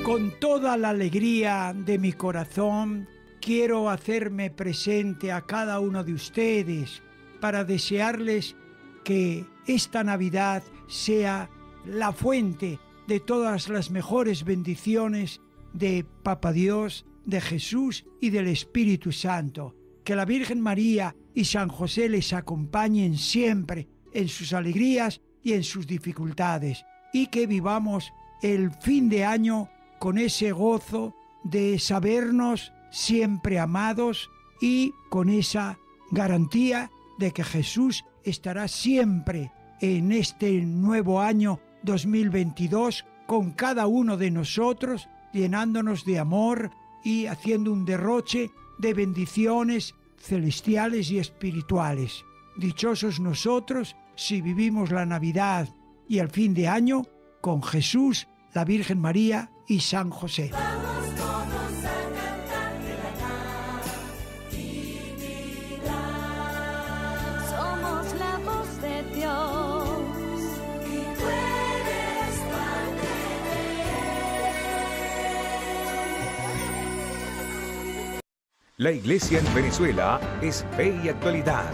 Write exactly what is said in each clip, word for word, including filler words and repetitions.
Con toda la alegría de mi corazón, quiero hacerme presente a cada uno de ustedes para desearles que esta Navidad sea la fuente de todas las mejores bendiciones de Papá Dios, de Jesús y del Espíritu Santo. Que la Virgen María y San José les acompañen siempre en sus alegrías y en sus dificultades, y que vivamos el fin de año con ese gozo de sabernos siempre amados y con esa garantía de que Jesús estará siempre en este nuevo año dos mil veintidós con cada uno de nosotros, llenándonos de amor y haciendo un derroche de bendiciones celestiales y espirituales. Dichosos nosotros si vivimos la Navidad y el fin de año con Jesús, la Virgen María y San José. Vamos todos a cantarle la Natividad. Somos la voz de Dios y tú eres parte de Él. La Iglesia en Venezuela es Fe y Actualidad.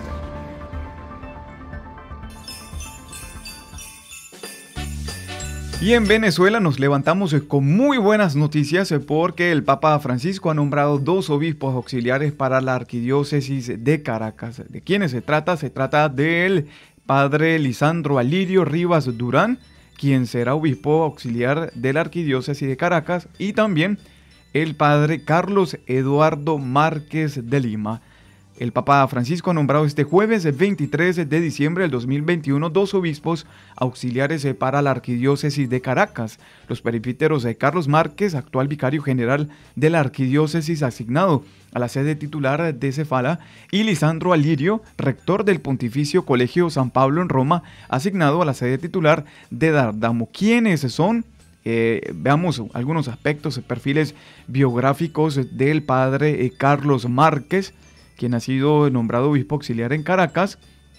Y en Venezuela nos levantamos con muy buenas noticias porque el Papa Francisco ha nombrado dos obispos auxiliares para la arquidiócesis de Caracas. ¿De quiénes se trata? Se trata del padre Lisandro Alirio Rivas Durán, quien será obispo auxiliar de la arquidiócesis de Caracas, y también el padre Carlos Eduardo Márquez de Lima. El Papa Francisco ha nombrado este jueves veintitrés de diciembre del dos mil veintiuno dos obispos auxiliares para la arquidiócesis de Caracas. Los presbíteros de Carlos Márquez, actual vicario general de la arquidiócesis asignado a la sede titular de Cefala, y Lisandro Alirio, rector del Pontificio Colegio San Pablo en Roma, asignado a la sede titular de Dardamo. ¿Quiénes son? Eh, veamos algunos aspectos, perfiles biográficos del padre eh, Carlos Márquez, quien ha sido nombrado obispo auxiliar en Caracas.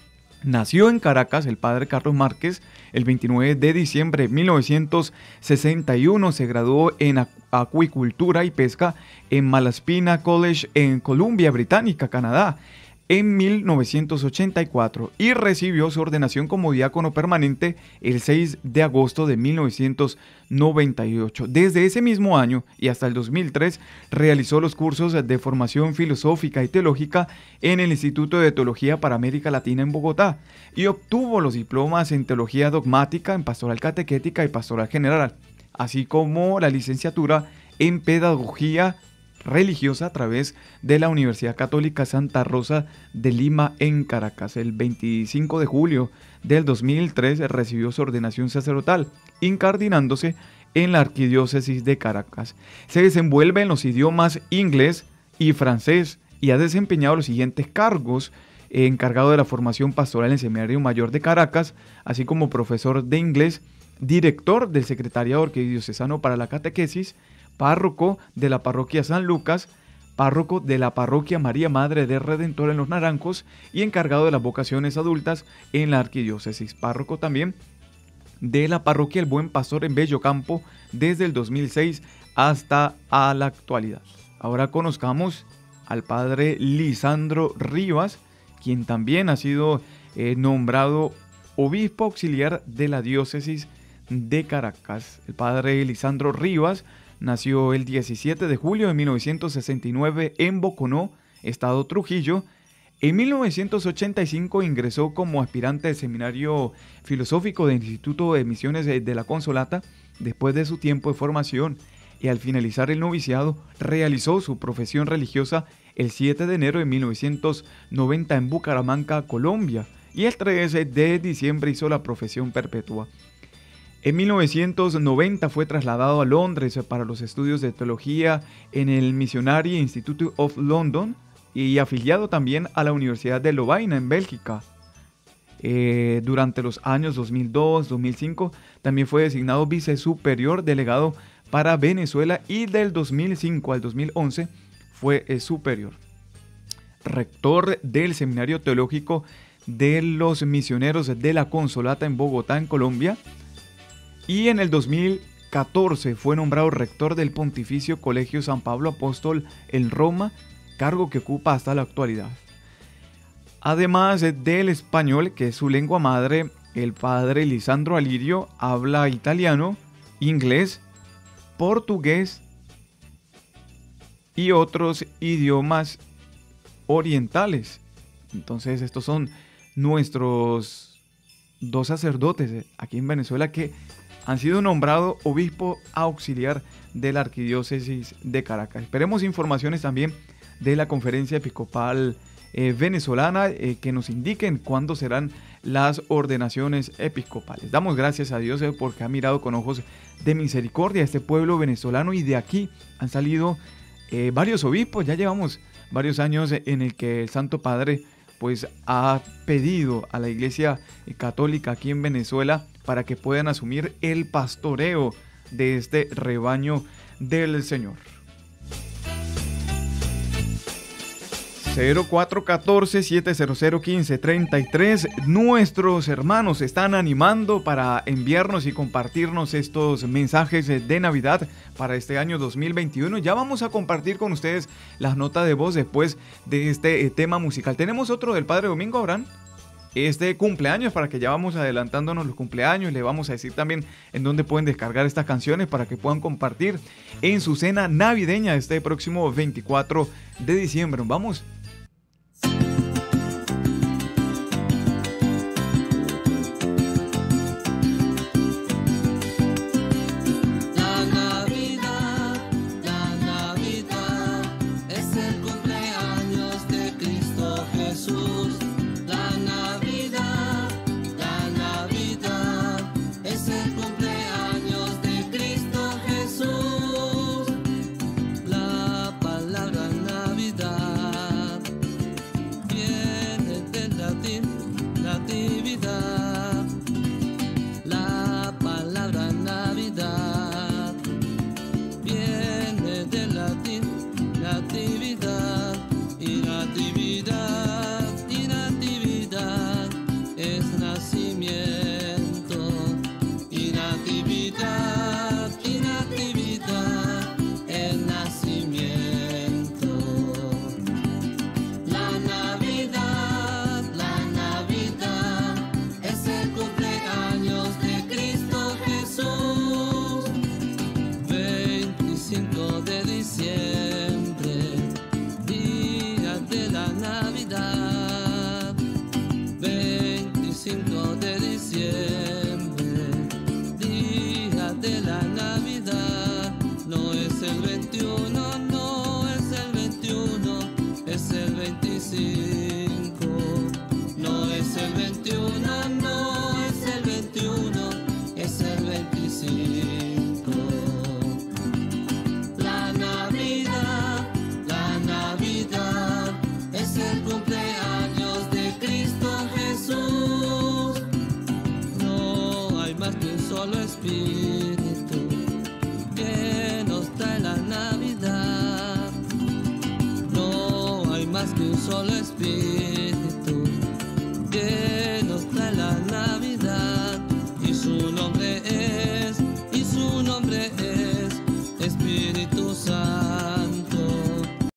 Nació en Caracas el padre Carlos Márquez el veintinueve de diciembre de mil novecientos sesenta y uno. Se graduó en acuicultura y pesca en Malaspina College en Columbia Británica, Canadá, en mil novecientos ochenta y cuatro, y recibió su ordenación como diácono permanente el seis de agosto de mil novecientos noventa y ocho. Desde ese mismo año y hasta el dos mil tres realizó los cursos de formación filosófica y teológica en el Instituto de Teología para América Latina en Bogotá y obtuvo los diplomas en teología dogmática, en pastoral catequética y pastoral general, así como la licenciatura en pedagogía religiosa a través de la Universidad Católica Santa Rosa de Lima en Caracas. El veinticinco de julio del dos mil tres recibió su ordenación sacerdotal, incardinándose en la arquidiócesis de Caracas. Se desenvuelve en los idiomas inglés y francés y ha desempeñado los siguientes cargos: encargado de la formación pastoral en el Seminario Mayor de Caracas, así como profesor de inglés, director del Secretariado Arquidiocesano para la Catequesis, párroco de la parroquia San Lucas, párroco de la parroquia María Madre del Redentor en Los Naranjos y encargado de las vocaciones adultas en la arquidiócesis, párroco también de la parroquia El Buen Pastor en Bello Campo desde el dos mil seis hasta a la actualidad. Ahora conozcamos al padre Lisandro Rivas, quien también ha sido eh, nombrado obispo auxiliar de la diócesis de Caracas. El padre Lisandro Rivas nació el diecisiete de julio de mil novecientos sesenta y nueve en Boconó, estado Trujillo. En mil novecientos ochenta y cinco ingresó como aspirante del Seminario Filosófico del Instituto de Misiones de la Consolata. Después de su tiempo de formación y al finalizar el noviciado, realizó su profesión religiosa el siete de enero de mil novecientos noventa en Bucaramanga, Colombia, y el trece de diciembre hizo la profesión perpetua. En mil novecientos noventa fue trasladado a Londres para los estudios de teología en el Missionary Institute of London y afiliado también a la Universidad de Lovaina en Bélgica. Eh, durante los años dos mil dos a dos mil cinco también fue designado vicesuperior delegado para Venezuela y del dos mil cinco al dos mil once fue eh, superior. Rector del Seminario Teológico de los Misioneros de la Consolata en Bogotá, en Colombia. Y en el dos mil catorce fue nombrado rector del Pontificio Colegio San Pablo Apóstol en Roma, cargo que ocupa hasta la actualidad. Además del español, que es su lengua madre, el padre Lisandro Alirio habla italiano, inglés, portugués y otros idiomas orientales. Entonces estos son nuestros dos sacerdotes aquí en Venezuela que han sido nombrados obispo auxiliar de la Arquidiócesis de Caracas. Esperemos informaciones también de la Conferencia Episcopal eh, Venezolana eh, que nos indiquen cuándo serán las ordenaciones episcopales. Damos gracias a Dios eh, porque ha mirado con ojos de misericordia a este pueblo venezolano, y de aquí han salido eh, varios obispos. Ya llevamos varios años en el que el Santo Padre pues ha pedido a la Iglesia Católica aquí en Venezuela para que puedan asumir el pastoreo de este rebaño del Señor. cero cuatro uno cuatro, siete cero cero, uno cinco tres tres. Nuestros hermanos están animando para enviarnos y compartirnos estos mensajes de Navidad para este año dos mil veintiuno. Ya vamos a compartir con ustedes las notas de voz después de este tema musical. Tenemos otro del Padre Domingo, Abraham. Este cumpleaños, para que ya vamos adelantándonos los cumpleaños. Le vamos a decir también en dónde pueden descargar estas canciones para que puedan compartir en su cena navideña este próximo veinticuatro de diciembre. Vamos. Solo espíritu que